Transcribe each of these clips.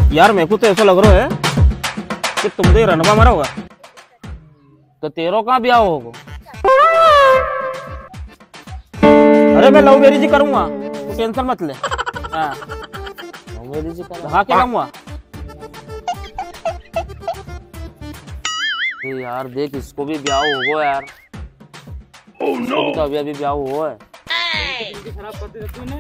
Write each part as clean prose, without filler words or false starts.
यार मेरे को तो ऐसा लग रहा है कि तुम तो ये रणवा मरा होगा। तो तेरो कहाँ ब्याह होगा? अरे मैं लव मैरिज करूंगा, तो टेंशन मत ले। हाँ लव मैरिज कर। हाँ क्या हुआ? तो यार देख इसको भी ब्याह होगा यार। oh, no. तो अभी ब्याह हुआ है। खराब कर दी तूने।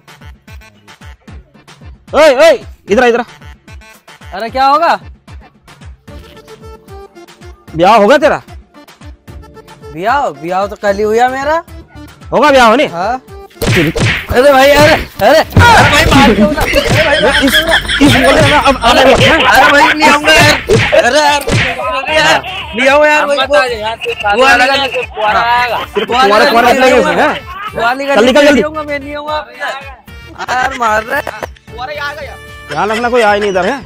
ओए ओए इधर इधर। अरे क्या होगा? ब्याह होगा तेरा? ब्याह तो कल ही हुआ मेरा। होगा ब्याह होने? हाँ। अरे भाई अरे भाई मार क्यों ना? इस बोले ना अब आने लगा। अरे भाई नहीं आऊंगा यार। अरे यार नहीं आऊंगा यार। चल निकल जल्दी। मैं नहीं आऊंगा यार। मार रहे यहाँ लगना कोई आए नहीं इधर है।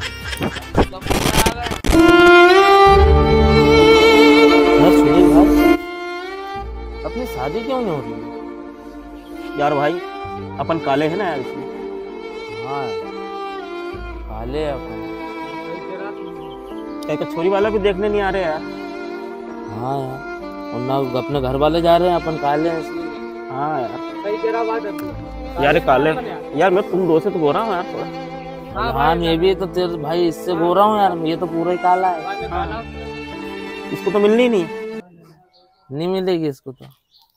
अपनी शादी क्यों नहीं हो रही? यार भाई अपन काले हैं ना यार इसमें। हाँ काले अपन। क्या छोरी वाला भी देखने नहीं आ रहे यार। हाँ यार और ना अपने घर वाले जा रहे हैं, अपन काले हैं इसलिए। हाँ यार यार काले यार मैं तुम दो से तो गोरा हूँ यार थोड़ा। हाँ मैं भी तो तेरे भाई इससे गोरा हूँ यार। ये तो पूरा ही काला है। हाँ। इसको तो मिलनी नहीं। नहीं मिलेगी इसको तो।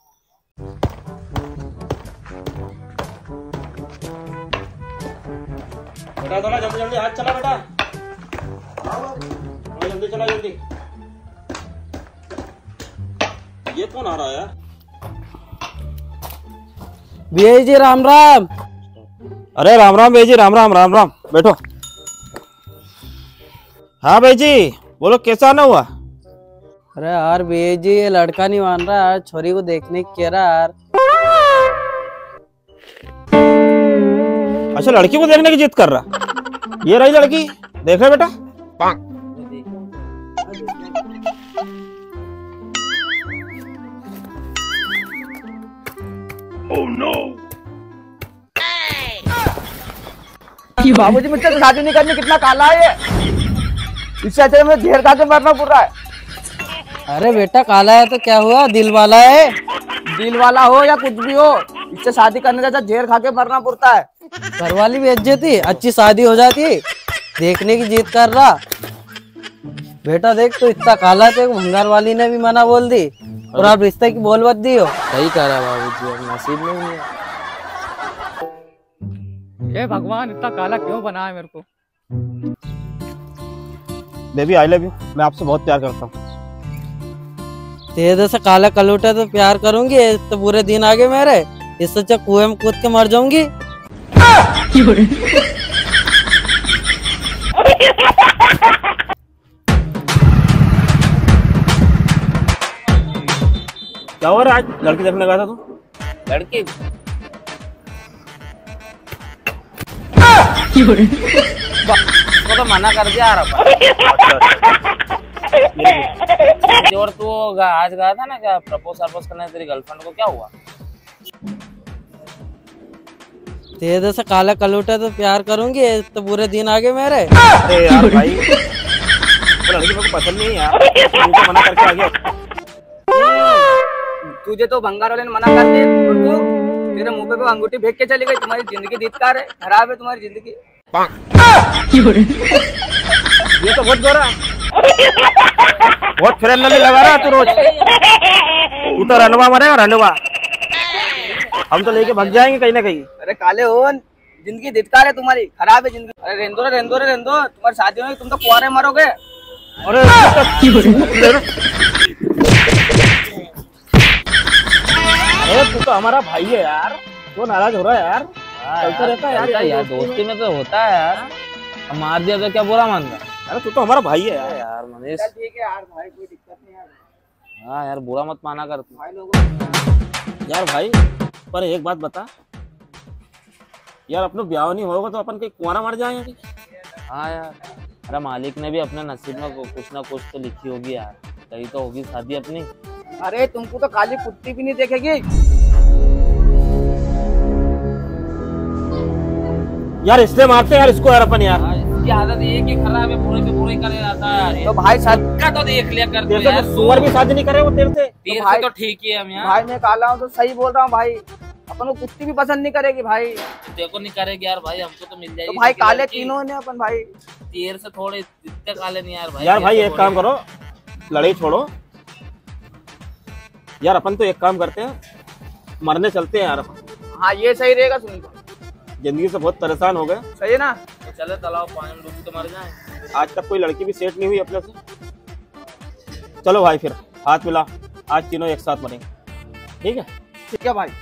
बेटा थोड़ा जल्दी जल्दी हाथ चला बेटा। जल्दी चला जल्दी। ये कौन आ रहा है? भैया जी राम राम। अरे राम राम भाई जी, राम राम राम राम। बैठो। हाँ भाई जी बोलो कैसा आना हुआ? अरे यार भैया जी ये लड़का नहीं मान रहा यार, छोरी को देखने की कह रहा यार। अच्छा लड़की को देखने की जिद कर रहा। ये रही लड़की, देख रहे बेटा। Oh no! बाबूजी मुझसे तो शादी नहीं करनी, कितना काला है ये। इससे अच्छा मुझे घेर खा के मरना पड़ रहा है। अरे बेटा काला है तो क्या हुआ, दिल वाला है। दिल वाला हो या कुछ भी हो, इससे शादी करने का घेर खा के मरना पड़ता है। घरवाली भी इज्जती, अच्छी शादी हो जाती। देखने की जिद कर रहा बेटा। देख तो इतना काला तो भंगार वाली ने भी मना बोल दी और आप रिश्ते की बोल बद दी हो। सही कह रहा बाबूजी, अब नसीब में नहीं है। ये भगवान इतना काला क्यों बनाया मेरे को? बेबी आई लव यू, मैं आपसे बहुत प्यार करता हूँ। तेरे जैसा काला कलूटा तो प्यार करूंगी तो पूरे दिन आगे मेरे। इससे अच्छा कुएं में कूद के मर जाऊंगी। क्या हो रहा है? आज लड़की देखने गया था तू? लड़की उसको तो मना कर दिया यार। और तू आज गया था ना क्या प्रपोज करने तेरी गर्लफ्रेंड को, क्या हुआ? तेरे जैसा काला कलूटा तो प्यार करूंगी तो पूरे दिन आगे मेरे। अरे यार भाई वो लड़की मेरे को पसंद नहीं है यार, तुमको मना करके आ गया। तुझे तो भंगार वाले ने मना कर दिया और तू तेरे मुंह पे अंगूठी फेंक के चली गई। तुम्हारी जिंदगी धिक्कार है, खराब है तुम्हारी जिंदगी। ये तो बहुत गोरा, बहुत फ्रेंड लगा रहा तू रोज। तू तो रनवा मरेगा रनवा, हम तो लेके भाग जाएंगे कहीं ना कहीं। अरे काले हो, जिंदगी धिक्कार है तुम्हारी, खराब है जिंदगी। अरे रेंदो तुम्हारी शादी होगी, तुम तो कुआरे मरोगे। अरे तू तो हमारा भाई है यार, तो नाराज हो रहा है यार। चलता रहता है यार दोस्ती में तो होता है यार। अब मार दिया तो क्या बुरा मानता? अरे तू तो हमारा भाई है यार। यार मनीष ठीक है यार भाई, कोई दिक्कत नहीं है। हाँ यार बुरा मत माना कर भाई लोगों यार भाई पर एक बात बता यार, अपने ब्याह नहीं होगा तो अपन कहीं कुआरा मर जाएंगे। हाँ यार अरे मालिक ने भी अपने नसीब में कुछ ना कुछ तो लिखी होगी यार, कहीं तो होगी शादी अपनी। अरे तुमको तो काली कुत्ती भी नहीं देखेगी यार, इसलिए मारते यार इसको यार अपन यार। इसकी आदत एक ही खराब है, पूरे के पूरे करे रहता है यार। तो भाई साथ का तो देख लिया कर तेरे से तो सुअर भी शादी नहीं करे वो तेरे से। तेरे भाई- से तो ठीक ही है हम यहाँ। भाई मैं काला हूँ तो सही बोल रहा हूँ भाई, अपन को कुत्ती भी पसंद नहीं करेगी भाई। देखो नहीं करेगी यार भाई, हमको तो मिल जाएगी। तो भाई क्योंकि काले लड़की तीनों ने अपन भाई। तेरे से थोड़े इतने काले नहीं यार भाई। यार भाई तेरे से एक काम थोड़े- करो, लड़ाई छोड़ो यार, अपन तो एक काम करते हैं, मरने चलते हैं यार अपन। हाँ ये सही रहेगा, सुन तो जिंदगी से बहुत परेशान हो गए, सही है ना। तो चले तालाब पानी में डूब के मर जाए। आज तक कोई लड़की भी सेट नहीं हुई अपने से। चलो भाई फिर हाथ मिला, आज तीनों एक साथ मरेंगे, ठीक है? ठीक है भाई।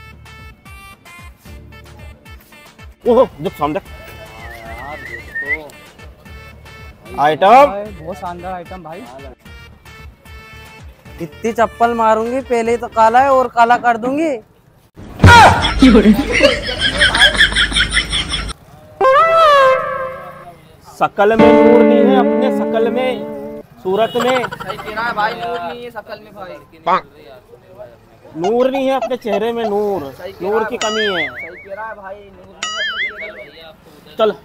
ओहो जब सामने यार देखो आइटम, बहुत शानदार आइटम भाई। इतनी चप्पल मारूंगी, पहले ही तो काला है और काला कर दूंगी। शकल में नूर नहीं है अपने, शकल में, सूरत में सही कह रहा है भाई, नूर नहीं है शकल में भाई। नूर नहीं है अपने चेहरे में, नूर नूर की कमी है। सही कह रहा है भाई, नूर नहीं है अपने चेहरे में। चल।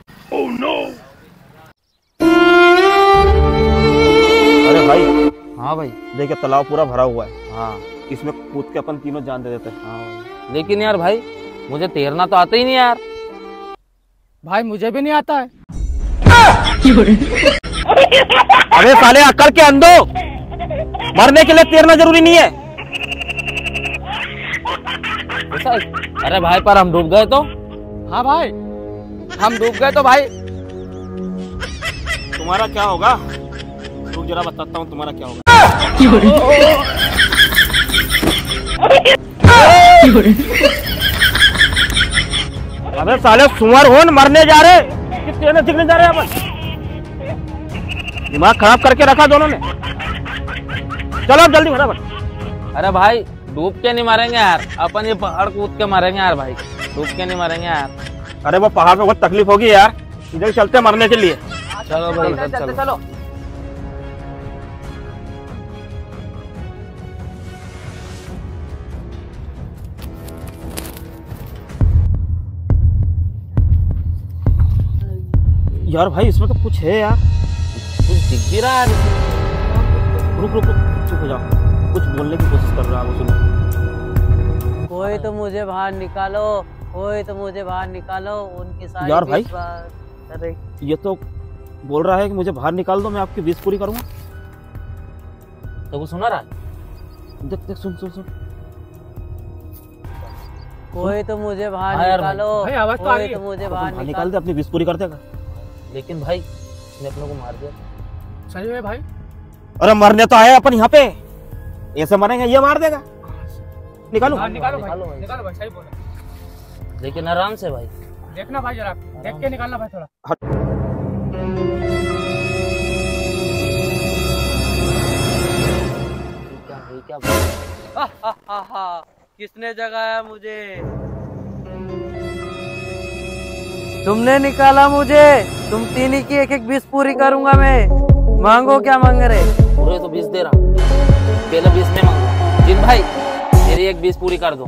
अरे भाई, हाँ भाई। देखिए तालाब पूरा भरा हुआ है, हाँ इसमें कूद के अपन तीनों जान दे देते हैं। हाँ भाई। लेकिन यार भाई मुझे तैरना तो आता ही नहीं यार। भाई मुझे भी नहीं आता है। अबे साले अक्ल के अंधो, मरने के लिए तैरना जरूरी नहीं है। ऐसा? अरे भाई पर हम डूब गए तो? हाँ भाई हम डूब गए तो भाई। तुम्हारा क्या होगा, रुक जरा बताता हूँ तुम्हारा क्या होगा। अबे साले सुअर होन, मरने जा रहे कि तैरने सीखने जा रहे हैं अपन? दिमाग खराब करके रखा दोनों ने। चलो अब जल्दी फटाफट। अरे भाई डूब के नहीं मरेंगे यार, अपन ये पहाड़ कूद के मरेंगे यार भाई, डूब के नहीं मरेंगे यार। अरे वो पहाड़ पे बहुत तकलीफ होगी यार, इधर चलते हैं मरने के लिए। चलो भाई चलते चलो। चलो। यार भाई इसमें तो कुछ है यार, कुछ दिख भी रहा है। रुक रुक रुक, चुप हो जाओ, कुछ बोलने की कोशिश कर रहा है वो, सुनो। कोई तो मुझे बाहर निकालो, कोई तो मुझे बाहर निकालो, उनकी सारी यार भाई। अरे ये तो बोल रहा है कि मुझे बाहर निकाल दो, मैं आपकी विश पूरी करूंगा। तो वो सुना रहा? देख देख, सुन सुन सुन। कोई तो मुझे बाहर हाँ यार निकालो, भाई, आवाज तो आ रही कोई तो है। मुझे अब बाहर बाहर निकाल निकाल दे, अपनी विश पूरी कर देगा। लेकिन भाई इसने अपने को मार दिया। सही है भाई। अरे मरने तो आए अपन यहाँ पे, ऐसे मरेंगे ये मार देगा। निकालो। निकालो निकालो भाई, भाई। निकालो भाई, सही बोला। लेकिन आराम से भाई। देखना भाई जरा, देख के निकालना भाई थोड़ा। क्या भाई क्या भाई? किसने जगाया मुझे? तुमने निकाला मुझे, तुम तीन ही की एक एक 20 पूरी करूंगा मैं। मांगो क्या मांग रहे? पूरे तो 20 दे रहा हूँ, पहले 20 में मांगो। जिन भाई मेरी एक 20 पूरी कर दो।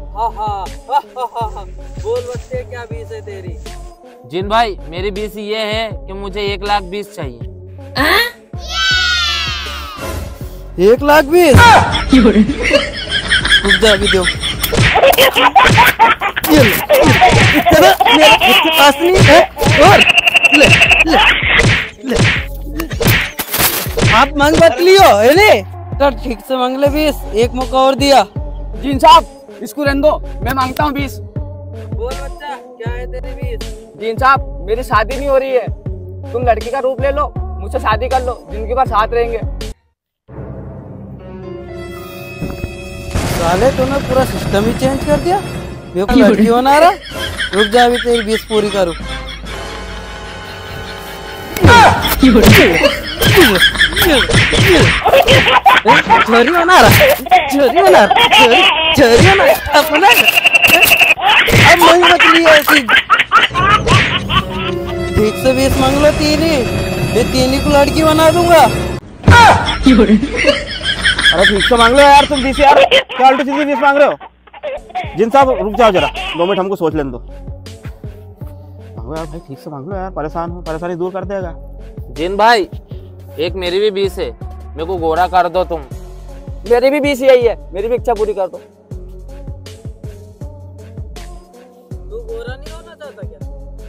बोल बच्चे क्या 20 है तेरी? जिन भाई मेरी 20 ये है कि मुझे 1,20,000 चाहिए। 1,20,000? रुक जा, अभी दो। ये ले, इतना मेरे खुद के पास नहीं है। और ले ले ले, आप मांग मत लियो, है ने? तो ठीक से मांग ले 20, एक मौका और दिया। जीन साहब इसको रहने दो, मैं मांगता हूँ 20। बोल बच्चा क्या है तेरी 20? जीन साहब मेरी शादी नहीं हो रही है, तुम लड़की का रूप ले लो, मुझसे शादी कर लो, जिंदगी भर साथ रहेंगे। साले तूने पूरा सिस्टम ही चेंज कर दिया। ये कोई लड़की बना रहा। रुक जा, अभी तेरी 20 पूरी करूँ। चोरी बना रहा, चोरी बना रहा, चोरी बना रहा अपना। अब नहीं मत लिया ऐसी। ठीक से 20 मांग लो, तीन ही, मैं तीन ही को लड़की बना दूंगा। अरे ठीक से मांग लो यार तुम 20 यार, क्या उल्टी सीधी 20 मांग रहे हो? जिन साहब रुक जाओ जरा, 2 मिनट हमको सोच लेने दो। मांगो यार भाई, ठीक से मांग लो यार, परेशान हो, परेशानी दूर कर देगा। जिन भाई एक मेरी भी 20 है, मेरे को गोरा कर दो तुम। मेरी भी 20 यही है, मेरी भी इच्छा पूरी कर दो। तू गोरा नहीं होना चाहता क्या?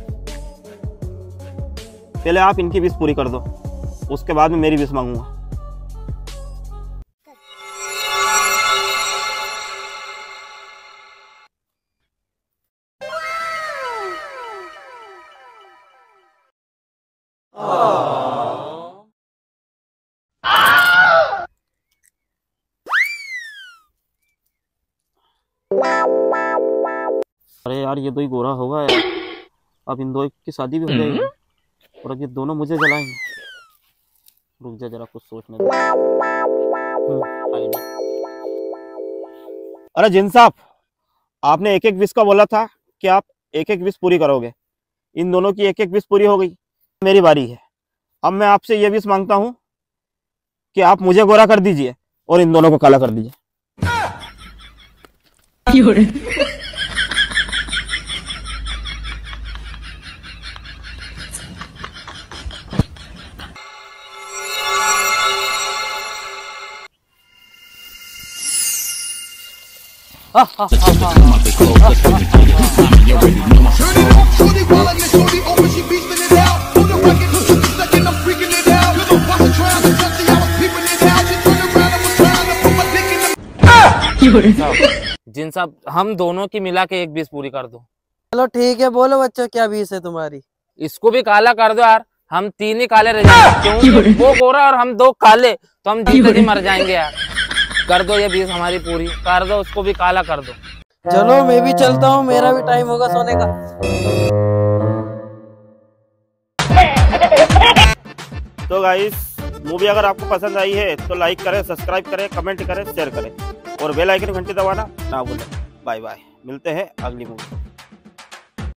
पहले आप इनकी 20 पूरी कर दो, उसके बाद में मेरी 20 मांगूंगा। अरे यार ये दो ही गोरा होगा यार, अब इन दो की शादी भी हो जाएगी और अब ये दोनों मुझे जलाएंगे। रुक जा जरा, कुछ सोचने दो। आइडिया। अरे जिन साहब, आपने एक एक 20 का बोला था कि आप एक एक 20 पूरी करोगे। इन दोनों की एक एक 20 पूरी हो गई, मेरी बारी है। अब मैं आपसे ये 20 मांगता हूँ कि आप मुझे गोरा कर दीजिए और इन दोनों को काला कर दीजिए। जिन साहब हम दोनों की मिला के एक 20 पूरी कर दो। चलो ठीक है, बोलो बच्चों क्या 20 है तुम्हारी? इसको भी काला कर दो यार, हम 3 ही काले रह जाएंगे। क्योंकि वो गोरा और हम 2 काले, तो हम जीते ही मर जाएंगे यार। कर दो ये 20 हमारी पूरी कर दो, उसको भी काला कर दो। चलो मैं भी चलता हूँ, मेरा भी टाइम होगा सोने का। तो गाइस, मूवी अगर आपको पसंद आई है तो लाइक करें, सब्सक्राइब करें, कमेंट करें, शेयर करें और बेल आइकन घंटी दबाना ना भूलें। बाय बाय, मिलते हैं अगली मूवी।